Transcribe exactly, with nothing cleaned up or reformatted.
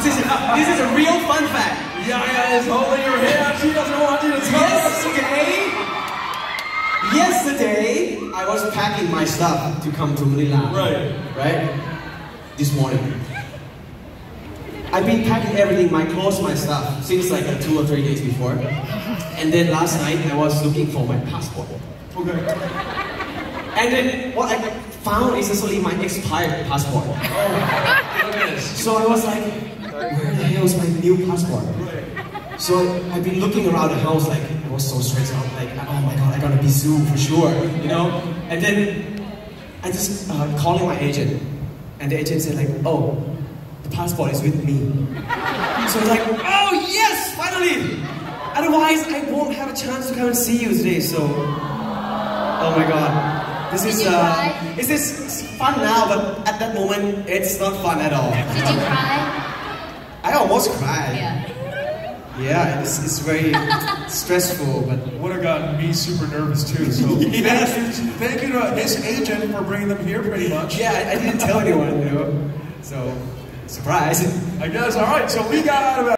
This is, this is a real fun fact. Yaya is holding her hand. She doesn't want you to tell us. Yesterday, yesterday, I was packing my stuff to come to Manila. Right. Right? This morning. I've been packing everything, my clothes, my stuff, since like two or three days before. And then last night, I was looking for my passport. Okay. And then what I found is actually my expired passport. Oh, goodness. So I was like, where the hell is my new passport? So I've been looking around the house, like, I was so stressed out, like, oh my god, I gotta be Zoo for sure, you know? And then I just uh, calling my agent, and the agent said like, oh, the passport is with me. So I was like, oh yes, finally! Otherwise, I won't have a chance to come and see you today, so... Oh my god. This is, uh, this is fun now, but at that moment, it's not fun at all. Did you cry? I almost cried. Yeah. Yeah, it's, it's very stressful, but... Would have gotten me super nervous too, so Yes. thank, you, thank you to his agent for bringing them here pretty much. Yeah, I, I didn't tell anyone, you know, so, surprise. I guess, alright, so we got out of